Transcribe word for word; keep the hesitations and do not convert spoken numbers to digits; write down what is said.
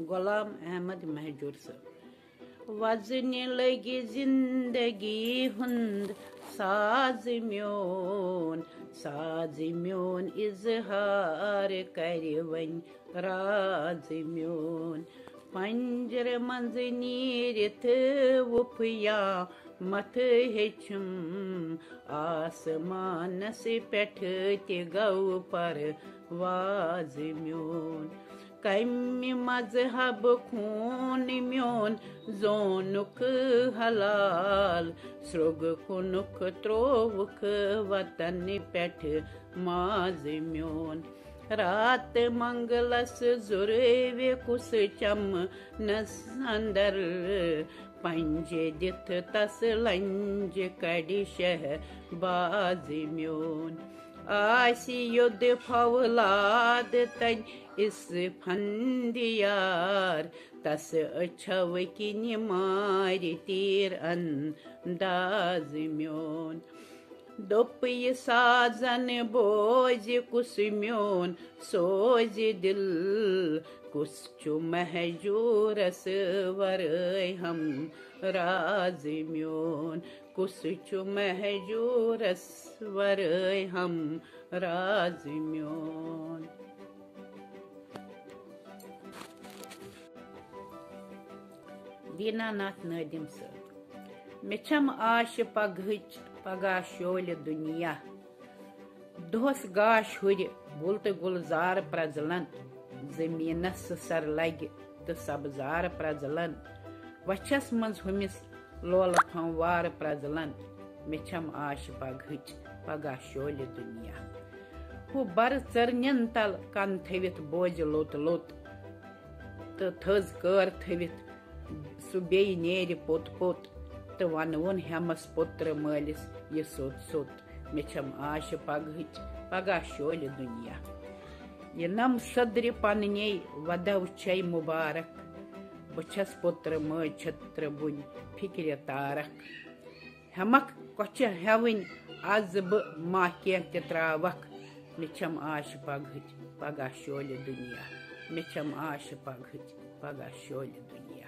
गुलाम अहमद महजूर साहब। वजन लगी जिंदगी हुंद साज म्योन, साज म्योन इजहार कर वन राज म्योन। पंजर मंज नीरित वुफया मत हेचुम, आसमानस पेठ ते गौ पर वाज म्योन। कम्य मजहब खून म्योन जोनुक हलाल, स्रुग कुनुक त्रोवुक वतन पेठ माज म्योन। रात मंगलस जुर्वे कुस चम नस अंदर, पंजे दिथ तस लंज कड़ी शह बाज म्योन। आसी युद्ध फौलाद तन इस फंदियार, तस अछव किन मार तीर अंदाज म्योन। दोप ये साजन बोझ कुस म्योन सोज दिल, कुस चु महजूरस वर हम राज म्योन। कुस चु महजूरस वर हम राज म्योन। दीनानाथ नदीम साहब। मे छम आश पगहच पगा शोल दुनिया, दोहस गाश हुर गुल तो गुलजार प्रजलन, जमीनस सर लग तो सब्जार प्रजलन। वछस मज हुमिस लोल फंवार प्रजलन, मे छम आश पगहच पगा शोल दुनिया। हु बर चरनन तल कन थवित बोझ लोत लोत, तो थज कर थवित सु बे नेर पोत पोत, तो वनवन हेमस पुत्र मालिस ये सोत सोत। मे छम आश पगहच पगा शोल दुनिया। ये नम सद्र पन्ने वदव छै मुबारक, बछस पुत्र मज छत्र बुन फिक्र तारक। हेमक कोच हेवन आज ब मा के त्रावक, मे छम आश पगहच पगा शोल दुनिया। मे छम आश पगहच पगा शोल दुनिया।